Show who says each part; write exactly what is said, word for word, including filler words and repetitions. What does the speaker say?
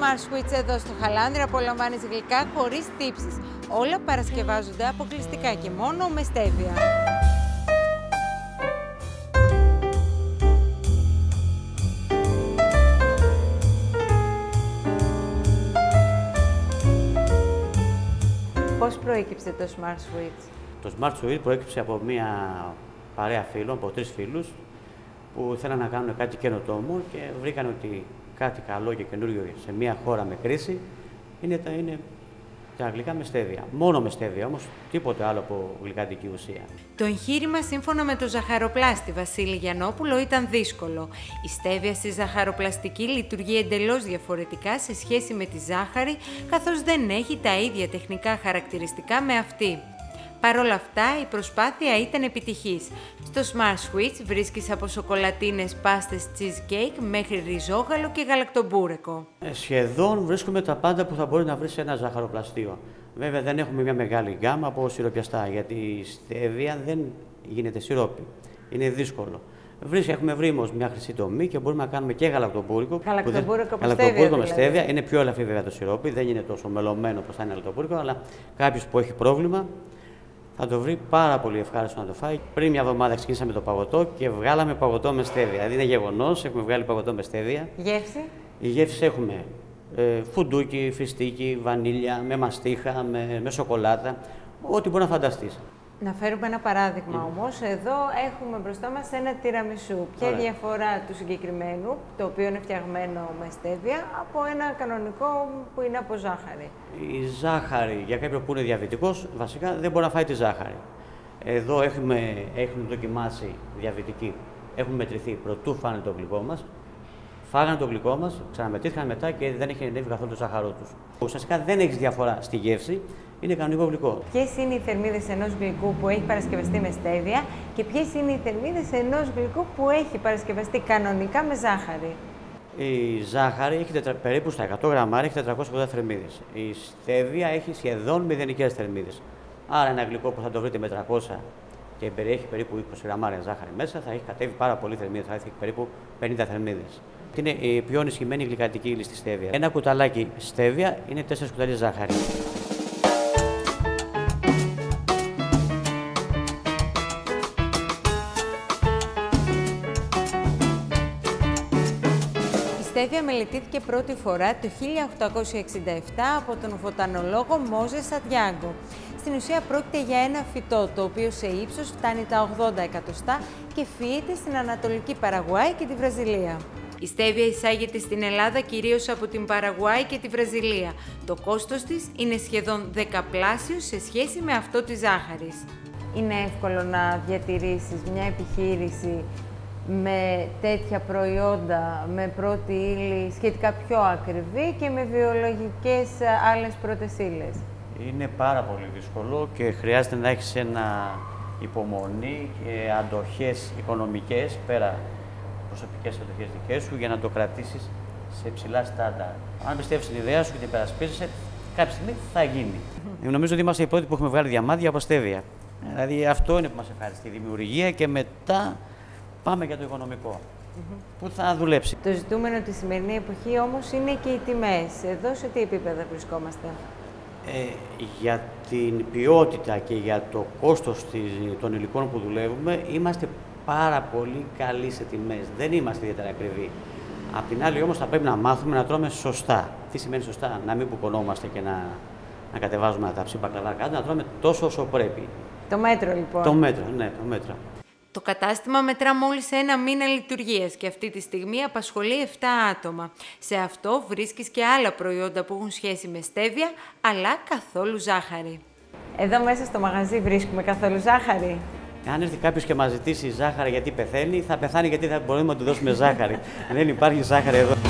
Speaker 1: Smart Sweets εδώ στο Χαλάνδρη απολαμβάνεις γλυκά χωρίς τύψεις. Όλα παρασκευάζονται αποκλειστικά και μόνο με στέβια. Πώς προέκυψε το Smart Sweets?
Speaker 2: Το Smart Sweets προέκυψε από μια παρέα φίλων, από τρεις φίλους, που θέλαν να κάνουν κάτι καινοτόμο και βρήκαν ότι κάτι καλό και καινούριο σε μια χώρα με κρίση είναι τα, είναι τα γλυκά με στέβια. Μόνο με στέβια όμως, τίποτε άλλο από γλυκαντική ουσία.
Speaker 1: Το εγχείρημα, σύμφωνα με τον ζαχαροπλάστη Βασίλη Γιαννόπουλο, ήταν δύσκολο. Η στέβια στη ζαχαροπλαστική λειτουργεί εντελώς διαφορετικά σε σχέση με τη ζάχαρη, καθώς δεν έχει τα ίδια τεχνικά χαρακτηριστικά με αυτή. Παρ' όλα αυτά, η προσπάθεια ήταν επιτυχής. Στο Smart Sweets βρίσκεις από σοκολατίνες, πάστες, cheesecake μέχρι ριζόγαλο και γαλακτομπούρεκο.
Speaker 2: Ε, σχεδόν βρίσκουμε τα πάντα που θα μπορεί να βρει σε ένα ζαχαροπλαστείο. Βέβαια δεν έχουμε μια μεγάλη γκάμα από σιροπιαστά, γιατί η στέβια δεν γίνεται σιρόπι. Είναι δύσκολο. Βρίσκει, έχουμε βρει όμως μια χρυσή τομή και μπορούμε να κάνουμε και γαλακτομπούρικο.
Speaker 1: Γαλακτομπούρικο με
Speaker 2: στέβια.
Speaker 1: Δηλαδή.
Speaker 2: με στέβια. Είναι πιο ελαφρύ βέβαια το σιρόπι, δεν είναι τόσο μελωμένο όπως θα είναι γαλακτομπούρικο, αλλά κάποιος που έχει πρόβλημα θα το βρει πάρα πολύ ευχάριστο να το φάει. Πριν μια εβδομάδα ξεκίνησαμε το παγωτό και βγάλαμε παγωτό με στέβια. Δηλαδή είναι γεγονός, έχουμε βγάλει παγωτό με στέβια.
Speaker 1: Γεύση?
Speaker 2: Η γεύση έχουμε ε, φουντούκι, φιστίκι, βανίλια, με μαστίχα, με, με σοκολάτα, ό,τι μπορεί να φανταστείς.
Speaker 1: Να φέρουμε ένα παράδειγμα mm. όμως. Εδώ έχουμε μπροστά μας ένα τιραμισού. Ποια είναι η διαφορά του συγκεκριμένου, το οποίο είναι φτιαγμένο με στέβια, από ένα κανονικό που είναι από ζάχαρη?
Speaker 2: Η ζάχαρη, για κάποιον που είναι διαβητικός, βασικά δεν μπορεί να φάει τη ζάχαρη. Εδώ έχουμε, έχουμε δοκιμάσει διαβητικοί, έχουμε μετρηθεί προτού φάνε το γλυκό μας. Φάγανε το γλυκό μας, ξαναμετρήθηκαν μετά και δεν έχει ανέβει καθόλου το ζάχαρό τους. Ουσιαστικά δεν έχει διαφορά στη γεύση, είναι κανονικό γλυκό.
Speaker 1: Ποιες είναι οι θερμίδες ενός γλυκού που έχει παρασκευαστεί με στέβια και ποιες είναι οι θερμίδες ενός γλυκού που έχει παρασκευαστεί κανονικά με ζάχαρη?
Speaker 2: Η ζάχαρη έχει τετρα... περίπου στα εκατό γραμμάρια έχει τετρακόσιες ογδόντα θερμίδες. Η στέβια έχει σχεδόν μηδενικές θερμίδες. Άρα ένα γλυκό που θα το βρείτε με τριακόσια και περιέχει περίπου είκοσι γραμμάρια ζάχαρη μέσα, θα έχει κατέβει πάρα πολύ θερμίδες, θα έχει περίπου πενήντα θερμίδες. Είναι η πιο ενισχυμένη γλυκαντική ύλη στη στέβια. Ένα κουταλάκι στέβια είναι τέσσερις κουταλιές ζάχαρη.
Speaker 1: Η στέβια μελετήθηκε πρώτη φορά το χίλια οκτακόσια εξήντα επτά από τον βοτανολόγο Μόζε Σαντιάγκο. Στην ουσία πρόκειται για ένα φυτό το οποίο σε ύψος φτάνει τα ογδόντα εκατοστά και φύεται στην Ανατολική Παραγουάη και τη Βραζιλία. Η στέβια εισάγεται στην Ελλάδα κυρίως από την Παραγουάη και τη Βραζιλία. Το κόστος της είναι σχεδόν δεκαπλάσιο σε σχέση με αυτό της ζάχαρης. Είναι εύκολο να διατηρήσεις μια επιχείρηση με τέτοια προϊόντα, με πρώτη ύλη σχετικά πιο ακριβή και με βιολογικές άλλες πρώτες ύλες?
Speaker 2: Είναι πάρα πολύ δύσκολο και χρειάζεται να έχεις ένα υπομονή και αντοχές οικονομικές, πέρα προσωπικές αντοχές δικές σου, για να το κρατήσεις σε ψηλά στάνταρ. Αν πιστεύεις στην ιδέα σου και την υπερασπίζεσαι, κάποια στιγμή θα γίνει. Mm-hmm. Νομίζω ότι είμαστε οι πρώτοι που έχουμε βγάλει διαμάντια από στέβια. Δηλαδή αυτό είναι που μας ευχαριστεί, η δημιουργία, και μετά πάμε για το οικονομικό, mm-hmm. που θα δουλέψει.
Speaker 1: Το ζητούμενο τη σημερινή εποχή όμως είναι και οι τιμές. Εδώ σε τι επίπεδα βρισκόμαστε?
Speaker 2: Ε, για την ποιότητα και για το κόστος των υλικών που δουλεύουμε, είμαστε πάρα πολύ καλοί σε τιμές. Δεν είμαστε ιδιαίτερα ακριβοί. Απ' την άλλη όμως θα πρέπει να μάθουμε να τρώμε σωστά. Τι σημαίνει σωστά? Να μην μπουκωνόμαστε και να, να κατεβάζουμε τα ψήπα κλαβά κάτω, να τρώμε τόσο όσο πρέπει.
Speaker 1: Το μέτρο λοιπόν.
Speaker 2: Το μέτρο, ναι, το μέτρο.
Speaker 1: Το κατάστημα μετρά μόλις ένα μήνα λειτουργίας και αυτή τη στιγμή απασχολεί επτά άτομα. Σε αυτό βρίσκεις και άλλα προϊόντα που έχουν σχέση με στέβια, αλλά καθόλου ζάχαρη. Εδώ μέσα στο μαγαζί βρίσκουμε καθόλου ζάχαρη?
Speaker 2: Αν έρθει κάποιος και μας ζητήσει ζάχαρη γιατί πεθαίνει, θα πεθάνει γιατί θα μπορούμε να του δώσουμε ζάχαρη. Δεν υπάρχει ζάχαρη εδώ.